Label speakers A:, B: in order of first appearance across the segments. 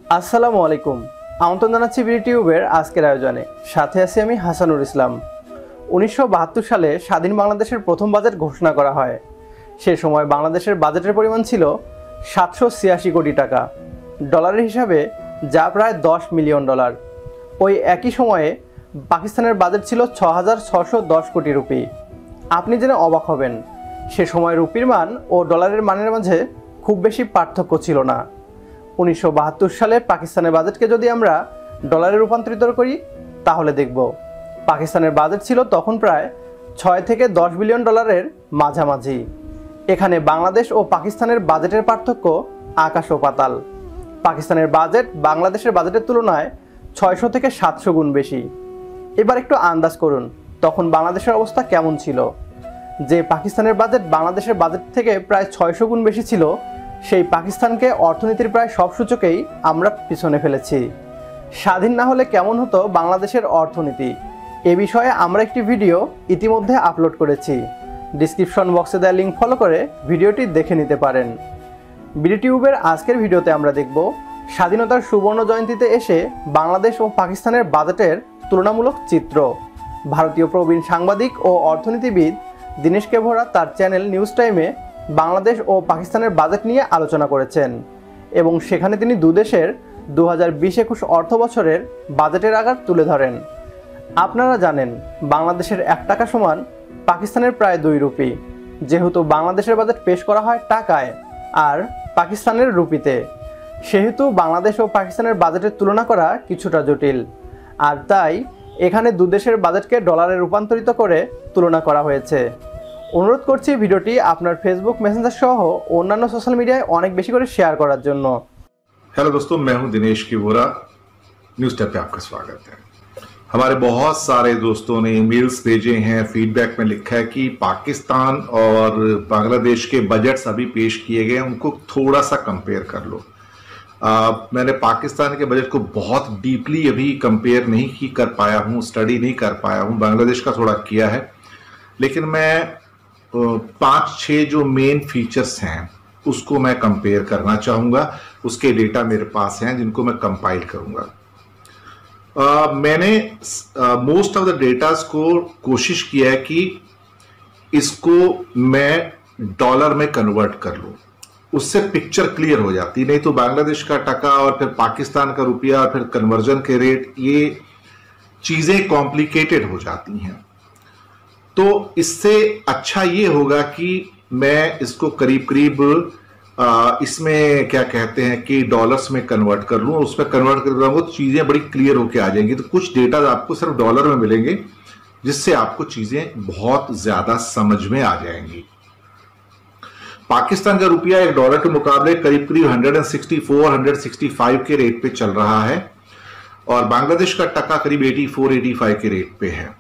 A: আসসালামু আলাইকুম। আমন্ত্রণ জানাচ্ছি বিডি টিউবের আজকের আয়োজনে। সাথে আছি আমি হাসানুর ইসলাম। 1972 সালে স্বাধীন বাংলাদেশের প্রথম বাজেট ঘোষণা করা হয়। সে সময় বাংলাদেশের বাজেটের পরিমাণ ছিল 786 কোটি টাকা, ডলারের হিসাবে যা প্রায় $10 মিলিয়ন। ওই একই সময়ে পাকিস্তানের বাজেট ছিল 6610 কোটি রুপি। আপনি জেনে অবাক হবেন, সে সময় রুপির মান ও ডলারের মানের মাঝে খুব বেশি পার্থক্য ছিল না। 1972 সালে পাকিস্তানের বাজেটকে যদি আমরা ডলারে রূপান্তরিত করি তাহলে দেখব পাকিস্তানের বাজেট ছিল তখন প্রায় 6 থেকে 10 বিলিয়ন ডলারের মাঝামাঝি। এখানে বাংলাদেশ ও পাকিস্তানের বাজেটের পার্থক্য আকাশ ও পাতাল। পাকিস্তানের বাজেট বাংলাদেশের বাজেটের তুলনায় 600 থেকে 700 গুণ বেশি। এবার একটু আন্দাজ করুন তখন বাংলাদেশের অবস্থা কেমন ছিল। যে পাকিস্তানের বাজেট বাংলাদেশের বাজেট থেকে প্রায় 600 গুণ বেশি ছিল, সেই পাকিস্তানকে অর্থনীতির প্রায় সব সূচকেই আমরা পিছনে ফেলেছি। স্বাধীন না হলে কেমন হতো বাংলাদেশের অর্থনীতি, এ বিষয়ে আমরা একটি ভিডিও ইতিমধ্যে আপলোড করেছি। ডিসক্রিপশন বক্সে দেওয়া লিঙ্ক ফলো করে ভিডিওটি দেখে নিতে পারেন। বিডি টিউবের আজকের ভিডিওতে আমরা দেখব স্বাধীনতার সুবর্ণ জয়ন্তীতে এসে বাংলাদেশ ও পাকিস্তানের বাজেটের তুলনামূলক চিত্র। ভারতীয় প্রবীণ সাংবাদিক ও অর্থনীতিবিদ দীনেশ কে ভোরা তার চ্যানেল নিউজ টাইমে বাংলাদেশ ও পাকিস্তানের বাজেট নিয়ে আলোচনা করেছেন এবং সেখানে তিনি দুদেশের 2020-21 অর্থ বছরের বাজেটের আকার তুলে ধরেন। আপনারা জানেন বাংলাদেশের 1 টাকা সমান পাকিস্তানের প্রায় 2 রুপি। যেহেতু বাংলাদেশের বাজেট পেশ করা হয় টাকায় আর পাকিস্তানের রুপিতে, সেহেতু বাংলাদেশ ও পাকিস্তানের বাজেটের তুলনা করা কিছুটা জটিল। আর তাই এখানে দুদেশের বাজেটকে ডলারে রূপান্তরিত করে তুলনা করা হয়েছে। অনুরোধ করছি ভিডিওটি আপনার ফেসবুক মেসেঞ্জার সহ অন্যান্য সোশ্যাল মিডিয়ায় অনেক বেশি করে শেয়ার করার জন্য।
B: हेलो दोस्तों, मैं हूं दिनेश की वोरा। न्यूज टैब पे आपका स्वागत है। हमारे बहुत सारे दोस्तों ने ईमेल्स भेजे हैं, फीडबैक में लिखा है कि पाकिस्तान और बांग्लादेश के बजट्स अभी पेश किए गए, उनको थोड़ा सा कंपेयर कर लो। मैंने पाकिस्तान के बजट को बहुत डीपली अभी कंपेयर नहीं कर पाया हूं, स्टडी नहीं कर पाया हूं। बांग्लादेश का थोड़ा किया है, लेकिन मैं 5-6 जो मेन फीचर्स हैं उसको मैं कंपेयर करना चाहूंगा। उसके डेटा मेरे पास हैं जिनको मैं कंपाइल करूंगा। मैंने मोस्ट ऑफ द डेटास को कोशिश किया है कि इसको मैं डॉलर में कन्वर्ट कर लूं, उससे पिक्चर क्लियर हो जाती। नहीं तो बांग्लादेश का टका और फिर पाकिस्तान का रुपया और फिर कन्वर्जन के रेट, ये चीजें कॉम्प्लिकेटेड हो जाती हैं। तो इससे अच्छा ये होगा कि मैं इसको करीब करीब इसमें क्या कहते हैं कि डॉलर्स में कन्वर्ट कर लूं। उसमें कन्वर्ट कर दूंगा तो चीजें बड़ी क्लियर होके आ जाएंगी। तो कुछ डेटा आपको सिर्फ डॉलर में मिलेंगे, जिससे आपको चीजें बहुत ज्यादा समझ में आ जाएंगी। पाकिस्तान का रुपया एक डॉलर के मुकाबले करीब करीब 164-165 के रेट पे चल रहा है और बांग्लादेश का टका करीब 84-85 के रेट पे है।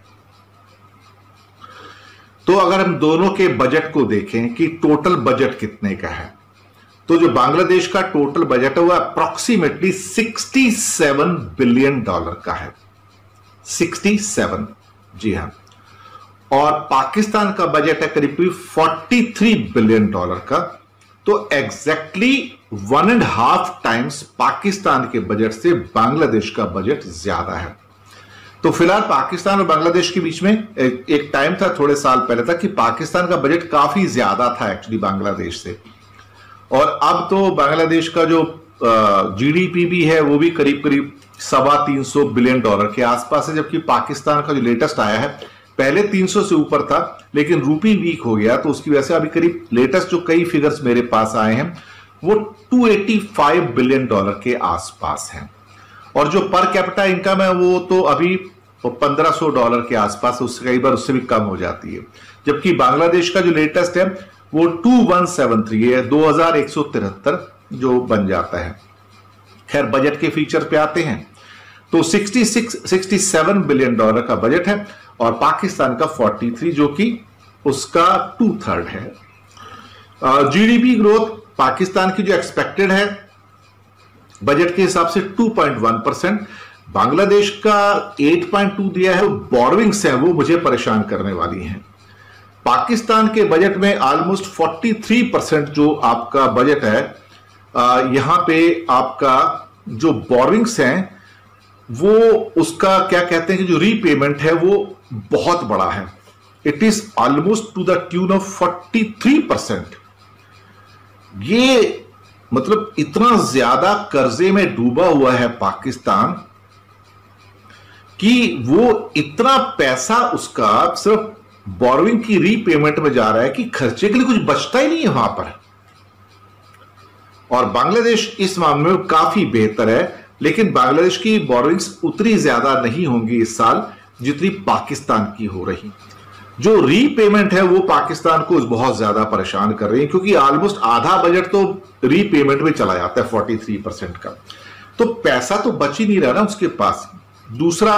B: तो अगर हम दोनों के बजट को देखें कि टोटल बजट कितने का है, तो जो बांग्लादेश का टोटल बजट है वो अप्रोक्सीमेटली $67 बिलियन का है। 67, जी हां। और पाकिस्तान का बजट है करीब करीब $43 बिलियन का। तो एग्जैक्टली 1.5 टाइम्स पाकिस्तान के बजट से बांग्लादेश का बजट ज्यादा है। तो फिलहाल पाकिस्तान और बांग्लादेश के बीच में एक टाइम था, थोड़े साल पहले तक, कि पाकिस्तान का बजट काफी ज्यादा था एक्चुअली बांग्लादेश से। और अब तो बांग्लादेश का जो जीडीपी भी है वो भी करीब करीब $325 बिलियन के आसपास है, जबकि पाकिस्तान का जो लेटेस्ट आया है पहले 300 से ऊपर था, लेकिन रूपी वीक हो गया, तो उसकी वजह से अभी करीब लेटेस्ट जो कई फिगर्स मेरे पास आए हैं वो $285 बिलियन के आसपास हैं। और जो पर कैपिटा इनकम है वो तो अभी $1500 के आसपास, उससे कई बार उससे भी कम हो जाती है। जबकि बांग्लादेश का जो लेटेस्ट है वो 2173 है, 2173 जो बन जाता है। खैर, बजट के फीचर पे आते हैं तो $67 बिलियन का बजट है और पाकिस्तान का 43, जो कि उसका 2/3 है। जीडीपी ग्रोथ पाकिस्तान की जो एक्सपेक्टेड है बजट के हिसाब से 2.1%, बांग्लादेश का 8.2 दिया है। बोरोविंग्स है वो मुझे परेशान करने वाली हैं। पाकिस्तान के बजट में ऑलमोस्ट 43% जो आपका बजट है, यहां पे आपका जो बोरिंग्स हैं वो उसका क्या कहते हैं कि जो रीपेमेंट है वो बहुत बड़ा है। It is almost to the tune of 43%। ये मतलब इतना ज्यादा कर्जे में डूबा हुआ है पाकिस्तान कि वो इतना पैसा उसका सिर्फ बोरोइंग की रीपेमेंट में जा रहा है कि खर्चे के लिए कुछ बचता ही नहीं है वहां पर। और बांग्लादेश इस मामले में काफी बेहतर है, लेकिन बांग्लादेश की बोरोइंग्स उतनी ज्यादा नहीं होंगी इस साल जितनी पाकिस्तान की हो रही। जो रीपेमेंट है वो पाकिस्तान को बहुत ज्यादा परेशान कर रही है, क्योंकि ऑलमोस्ट आधा बजट तो रीपेमेंट में चला जाता है 43% का। तो पैसा तो बच ही नहीं रहा ना उसके पास। दूसरा,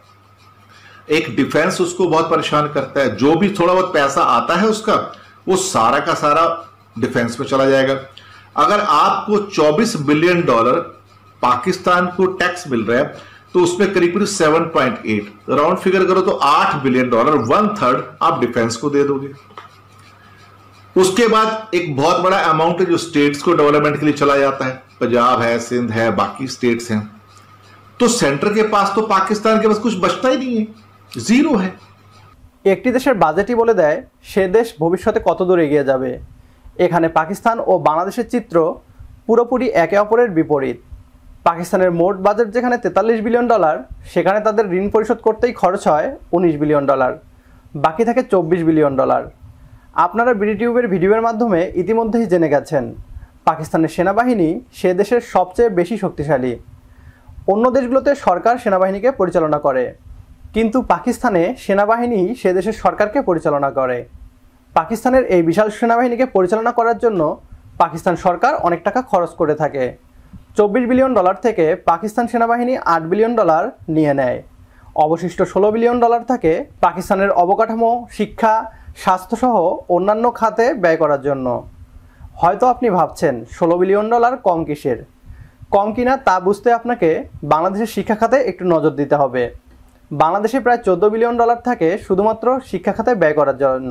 B: एक डिफेंस उसको बहुत परेशान करता है। जो भी थोड़ा बहुत पैसा आता है उसका, वो सारा का सारा डिफेंस में चला जाएगा। अगर आपको $24 बिलियन पाकिस्तान को टैक्स मिल रहा है तो उसमें करीब 7.8 राउंड फिगर करो तो $8 बिलियन, 1/3 आप डिफेंस को दे दोगे। उसके बाद एक बहुत बड़ा अमाउंट है जो स्टेट्स को डेवलपमेंट के लिए चला जाता है। पंजाब है, सिंध है, बाकी स्टेट्स हैं। तो सेंटर के पास तो पाकिस्तान के पास कुछ बचता ही नहीं है, जीरो है।
A: একটি দেশের বাজেটই বলে দেয় সে দেশ ভবিষ্যতে কত দূর এগিয়ে যাবে। এখানে পাকিস্তান ও বাংলাদেশের চিত্র পুরোপুরি একে অপরের বিপরীত। পাকিস্তানের মোট বাজেট যেখানে $43 বিলিয়ন, সেখানে তাদের ঋণ পরিশোধ করতেই খরচ হয় $19 বিলিয়ন, বাকি থাকে $24 বিলিয়ন। আপনারা বিডিটিউবের ভিডিওর মাধ্যমে ইতিমধ্যেই জেনে গেছেন পাকিস্তানের সেনাবাহিনী সে দেশের সবচেয়ে বেশি শক্তিশালী। অন্য দেশগুলোতে সরকার সেনাবাহিনীকে পরিচালনা করে, কিন্তু পাকিস্তানে সেনাবাহিনী সে দেশের সরকারকে পরিচালনা করে। পাকিস্তানের এই বিশাল সেনাবাহিনীকে পরিচালনা করার জন্য পাকিস্তান সরকার অনেক টাকা খরচ করে থাকে। $24 বিলিয়ন থেকে পাকিস্তান সেনাবাহিনী $8 বিলিয়ন নিয়ে নেয়। অবশিষ্ট $16 বিলিয়ন থাকে পাকিস্তানের অবকাঠামো, শিক্ষা, স্বাস্থ্যসহ অন্যান্য খাতে ব্যয় করার জন্য। হয়তো আপনি ভাবছেন $16 বিলিয়ন কম কিসের? কম কিনা তা বুঝতে আপনাকে বাংলাদেশের শিক্ষা খাতে একটু নজর দিতে হবে। বাংলাদেশে প্রায় $14 বিলিয়ন থাকে শুধুমাত্র শিক্ষা খাতে ব্যয় করার জন্য।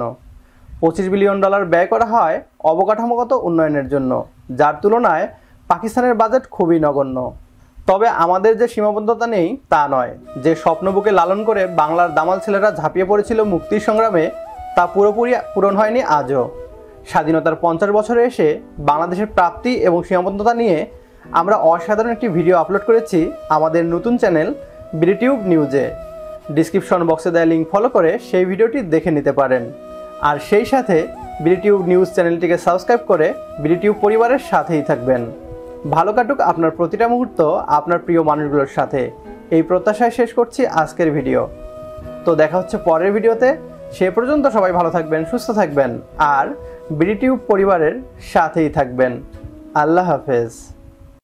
A: $25 বিলিয়ন ব্যয় করা হয় অবকাঠামোগত উন্নয়নের জন্য, যার তুলনায় পাকিস্তানের বাজেট খুবই নগণ্য। তবে আমাদের যে সীমাবদ্ধতা নেই তা নয়। যে স্বপ্নবুকে লালন করে বাংলার দামাল ছেলেরা ঝাঁপিয়ে পড়েছিল মুক্তির সংগ্রামে, তা পুরোপুরি পূরণ হয়নি আজও। স্বাধীনতার 50 বছরে এসে বাংলাদেশের প্রাপ্তি এবং সীমাবদ্ধতা নিয়ে আমরা অসাধারণ একটি ভিডিও আপলোড করেছি আমাদের নতুন চ্যানেল বিডিটিউব নিউজে। ডিসক্রিপশন বক্সে দেওয়া লিঙ্ক ফলো করে সেই ভিডিওটি দেখে নিতে পারেন। আর সেই সাথে বিডিটিউব নিউজ চ্যানেলটিকে সাবস্ক্রাইব করে বিডিটিউব পরিবারের সাথেই থাকবেন। ভালো কাটুক আপনার প্রতিটা মুহূর্ত আপনার প্রিয় মানুষগুলোর সাথে, এই প্রত্যাশায় শেষ করছি আজকের ভিডিও। তো দেখা হচ্ছে পরের ভিডিওতে। সে পর্যন্ত সবাই ভালো থাকবেন, সুস্থ থাকবেন আর বিডিটিউব পরিবারের সাথেই থাকবেন। আল্লাহ হাফেজ।